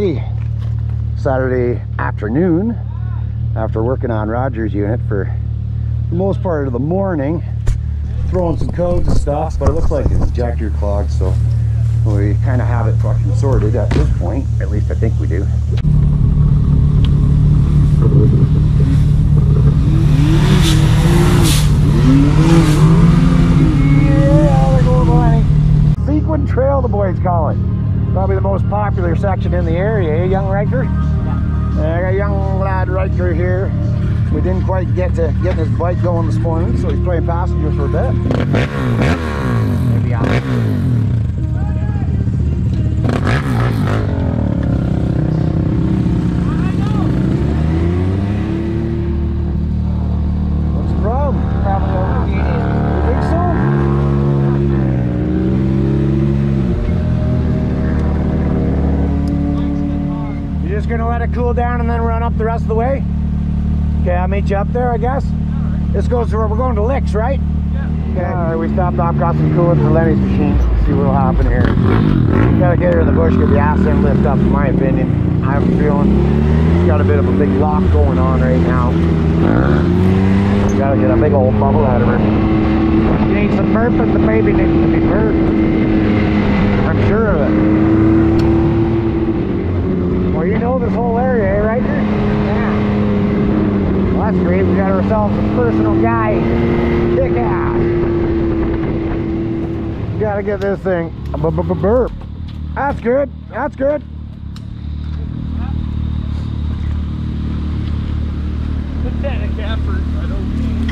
Saturday afternoon after working on Roger's unit for the most part of the morning, throwing some codes and stuff, but it looks like the injector clogged, so we kind of have it fucking sorted at this point. At least I think we do. Yeah, they're going Lenny. Sequin Trail, the boys call it. Probably the most popular section in the area, eh, young Riker? Yeah. I got young lad Riker here. We didn't quite get to getting his bike going this morning, so he's playing passenger for a bit. Maybe I'll... Gonna let it cool down and then run up the rest of the way? Okay, I'll meet you up there, I guess. This goes to where we're going to Licks, right? Yeah. Okay. Alright, we stopped off, got some coolant for Lenny's machine. See what'll happen here. Gotta get her in the bush, get the ass end lift up, in my opinion. I have a feeling it's got a bit of a big lock going on right now. Gotta get a big old bubble out of her. She needs some burping, the baby needs to be burped. I'm sure of it. Well, you know this whole area, right? Yeah. Well, that's great. We got ourselves a personal guy. Kick ass. Gotta get this thing a burp. That's good. That's good. Pathetic effort, I don't think.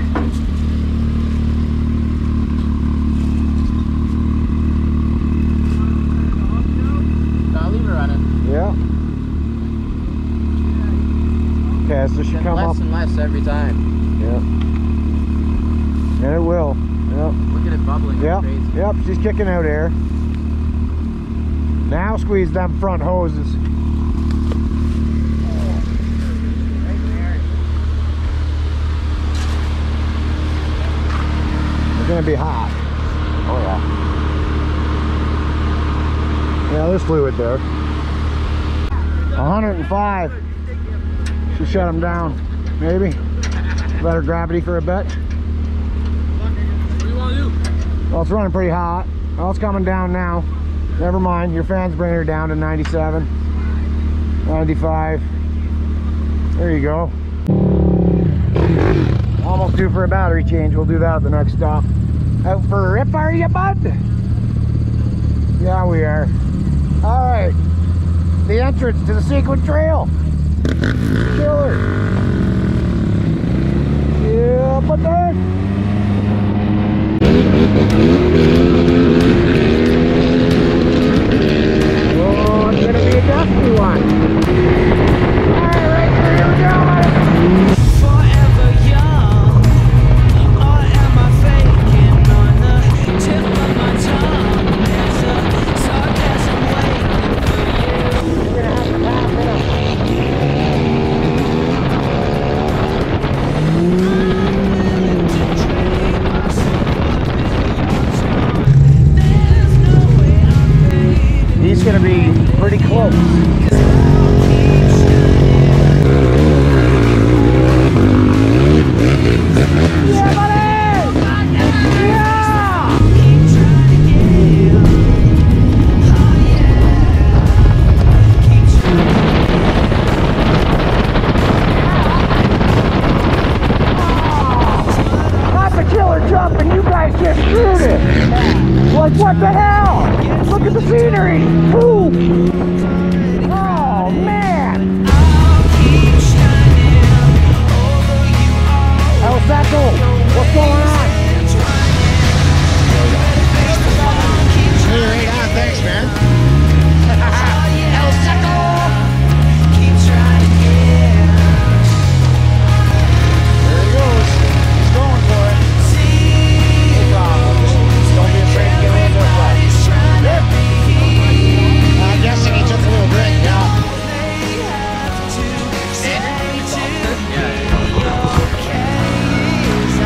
I'll leave it running. Yeah. Okay, so she come less up and less every time. Yeah. And it will. Yep. Look at it bubbling. Yep. Crazy. Yep. She's kicking out air. Now squeeze them front hoses. It's gonna be hot. Oh yeah. Yeah, there's fluid there. 105. Should shut them down, maybe. Better gravity for a bit. What do you want to do? Well, it's running pretty hot. Well, it's coming down now. Never mind, your fan's bringing her down to 97, 95. There you go. Almost due for a battery change. We'll do that at the next stop. Out for a rip, are you, bud? Yeah, we are. All right, the entrance to the Sequin Trail. Killer. Yeah, but then. Oh, it's gonna be a dusty one. Alright, right here we go, buddy. Forever young, or am I faking on the tip of my tongue? There's a sarcasm waiting for you. You're gonna have to pass it up. He's gonna be pretty close. Yeah, buddy! Yeah! That's a killer jump and you guys just screwed it! Like, what the hell? Look at the scenery! Ooh. Oh, man! El Saco, what's going on? Hey, right on, thanks, man. El Saco! There he goes. He's going for it. No problem. Just don't be afraid to get in this way. I'm guessing he took a little break now.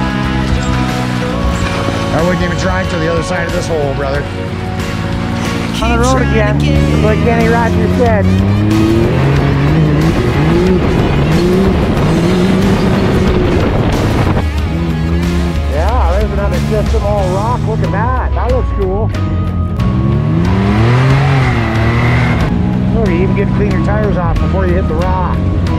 I wouldn't even drive to the other side of this hole, brother. On the road again, like Kenny Rogers said. Yeah, there's another system, all rock. Look at that. That looks cool. Oh, you even get to clean your tires off before you hit the rock.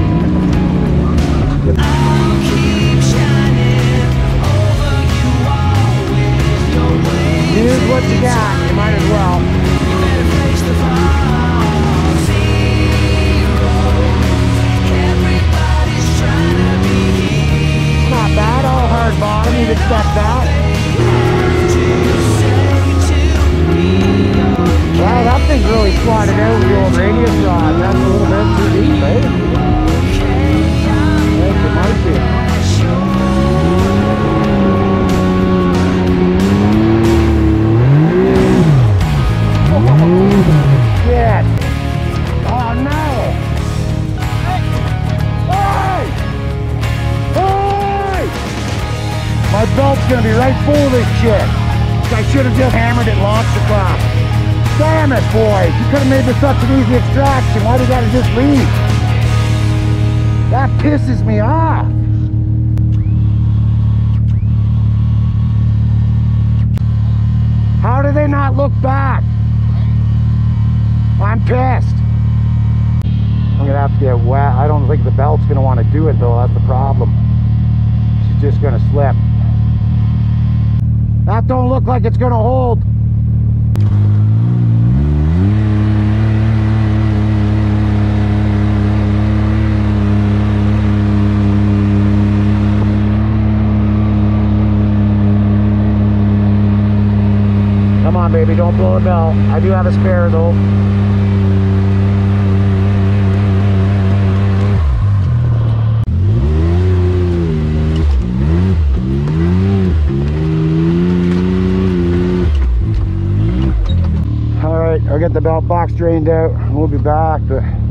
I'll keep shining over you all with your wings. Use what you got. You might as well. You better face the fall. Zero. Everybody's trying to be here. Not bad. All hard bottom. You'd expect that. Well, that thing's really slotted out with the old radius rod. That's a little bit too deep, eh? I think it might be. Shit. Oh, no. Hey! Hey! My belt's gonna be right full of this shit. I should have just hammered it, launched across. Damn it, boys! You could have made this such an easy extraction. Why do you gotta just leave? That pisses me off. How do they not look back? I'm pissed. I'm gonna have to get wet. I don't think the belt's gonna want to do it though. That's the problem. She's just gonna slip. That don't look like it's gonna hold. Come on, baby, don't blow the belt. I do have a spare though. Alright, I'll get the belt box drained out. We'll be back.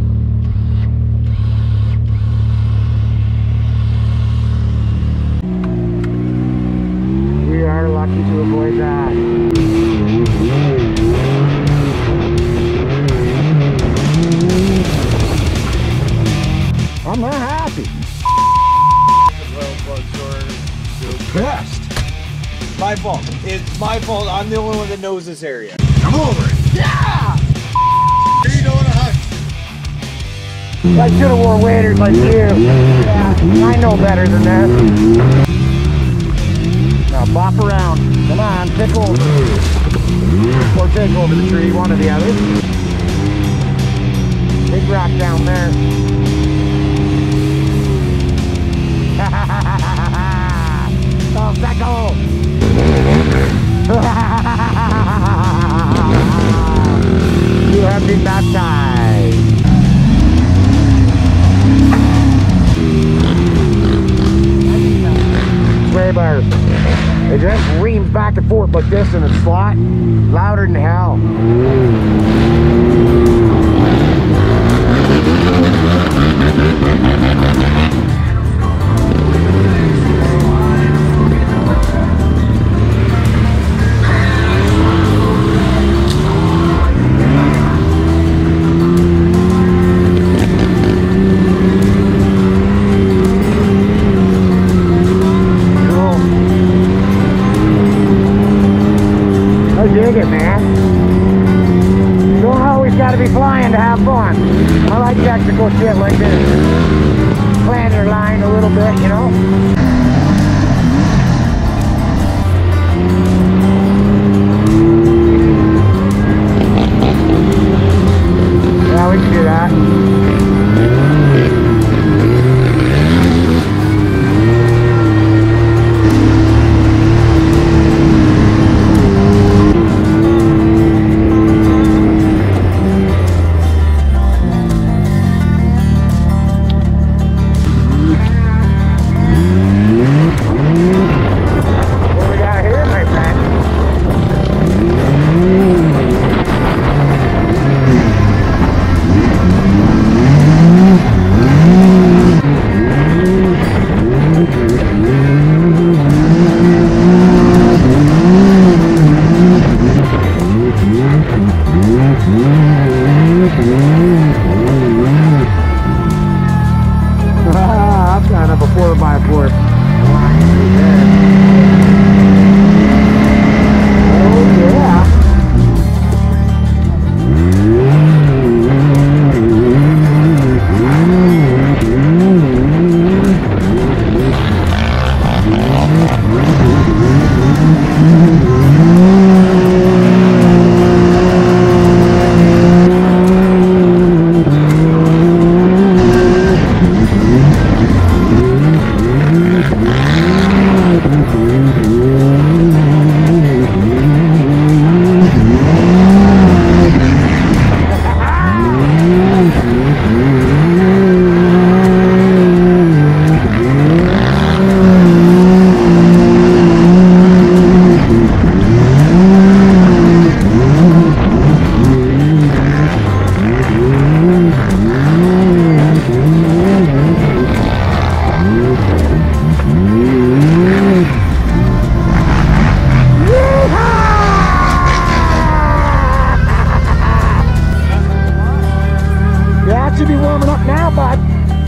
We are lucky to avoid that. I'm not happy. Pissed. My fault. It's my fault. I'm the only one that knows this area. I'm over it. Yeah! You know what I I should have wore waders like you. Yeah, I know better than that. Now bop around. Come on, pick over. Or take over the tree, one or the other. Big rock down there. Oh, Becco! You have been baptized. Sway bars. They just reams back and forth like this in a slot. Louder than hell. Dig it, man. You don't always got to be flying to have fun. I like technical shit like this. Plan your line a little bit, you know? Yeah, we can do that. That's kind of a 4x4. Oh yeah. Should be warming up now, bud.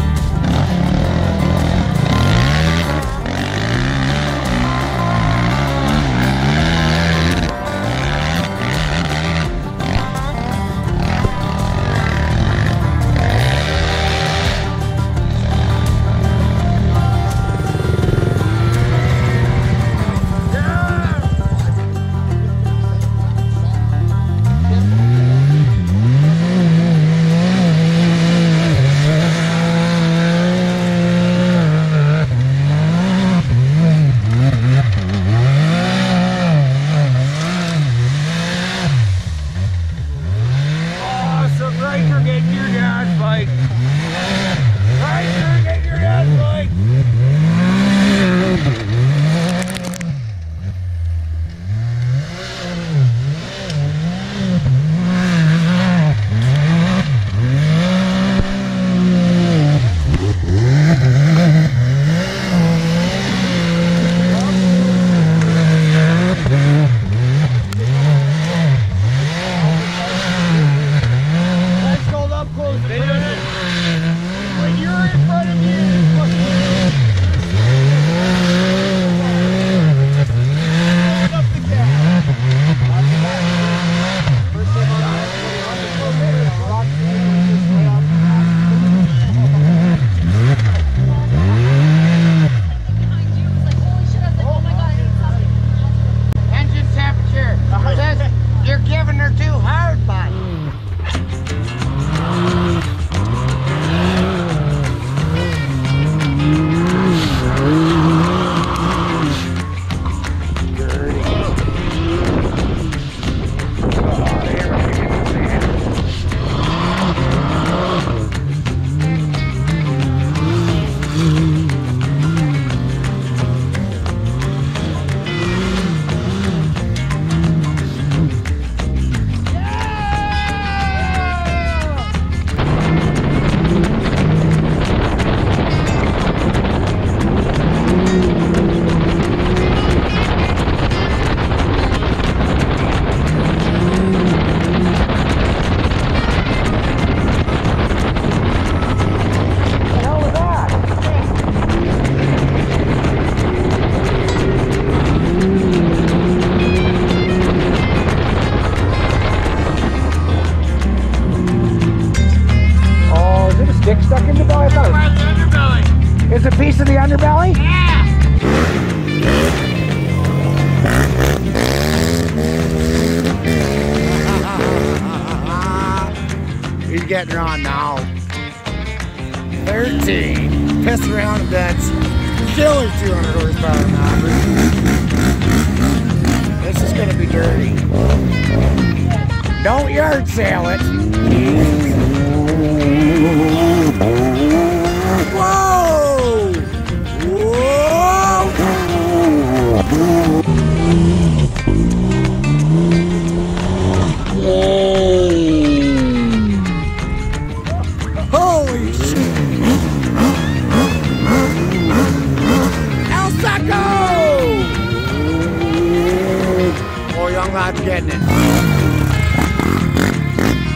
It's a piece of the underbelly? Yeah. He's getting on now. 13. Piss around and that's killer 200 horsepower now. This is gonna be dirty. Don't yard sale it. Whoa! Whoa! Holy shit! El Saco! Oh, young lad's getting it.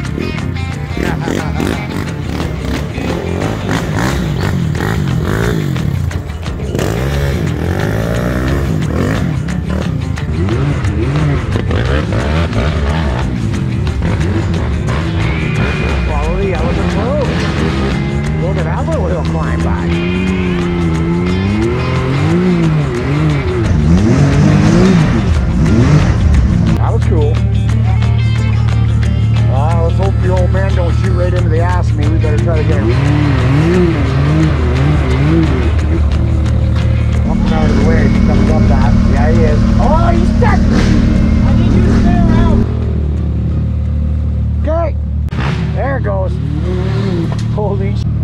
it goes. Holy sh**.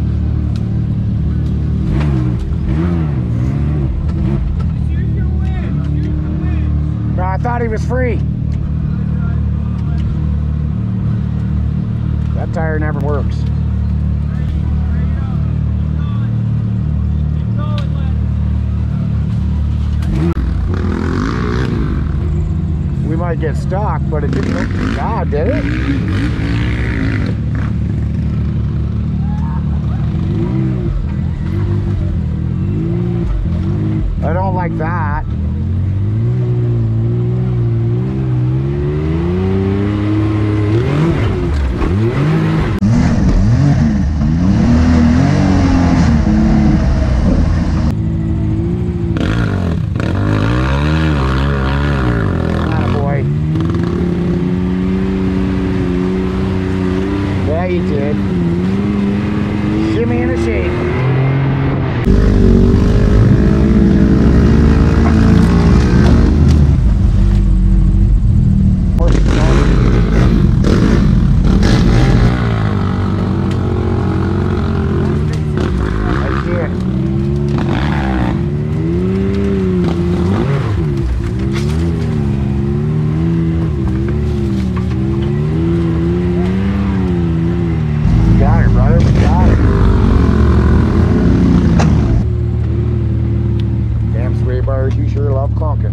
I thought he was free. That tire never works. We might get stuck, but it didn't look bad, did it? I don't like that. He did. Shimmy and a shake. You sure love clunking.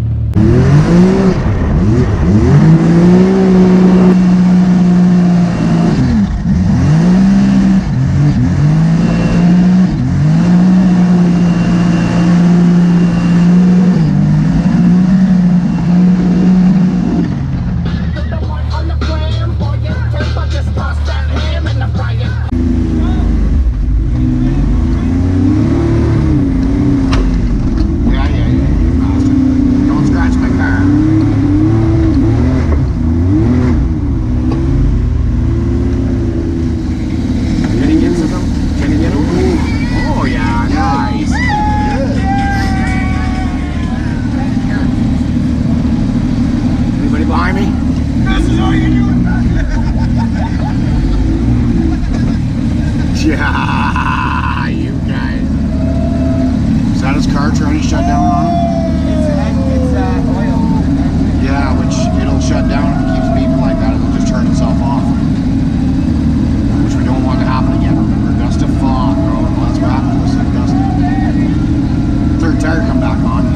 Yeah, you guys. Is that his car trying to shut down on him? It's oil. Yeah, which it'll shut down if it keeps beeping like that. It'll just turn itself off. Which we don't want to happen again. Remember, gust of fog, bro. Well, that's what happened to us in Augusta. Third tire come back on.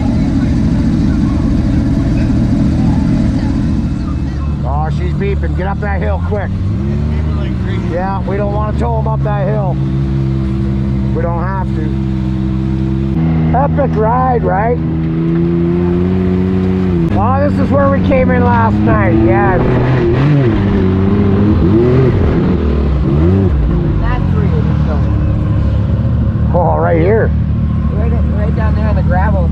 Oh, she's beeping. Get up that hill quick. Yeah, we don't want to tow them up that hill. We don't have to. Epic ride, right? Oh, this is where we came in last night, yes. That tree is going. Oh, right here. Right down there on the gravel.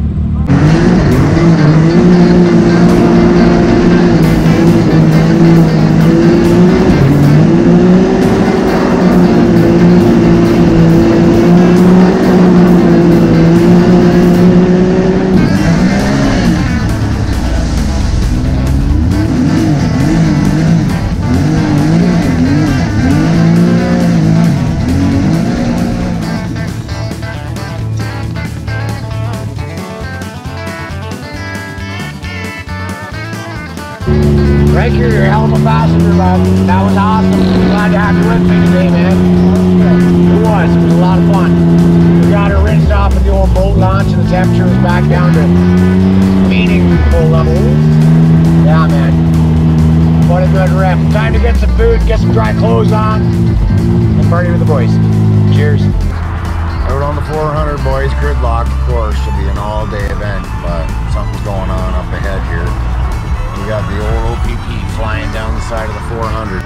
Riker, you're a hell of a passenger, bud. That was awesome. Glad to have you with me today, man. It was a lot of fun. We got her rinsed off at the old boat launch and the temperature was back down to meaningful levels. Yeah, man. What a good rip. Time to get some food, get some dry clothes on, and party with the boys. Cheers. Out on the 400, boys. Gridlock, of course, should be an all-day event, but something's going on up ahead here. We got the old OPP flying down the side of the 400.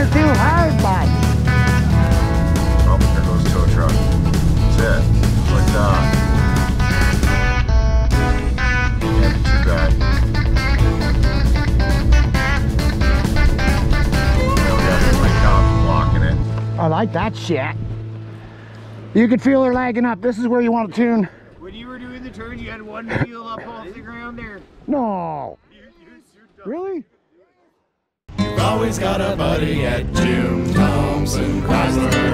You're too hard, bud. Oh, there goes the tow truck. That's it. Just like that. Can't be too bad. Yeah, we got this like cops blocking it. I like that shit. You can feel her lagging up. This is where you want to tune. When you were doing the turn, you had one wheel up off the ground there. No. Really? You've always got a buddy at Jim Thompson Chrysler.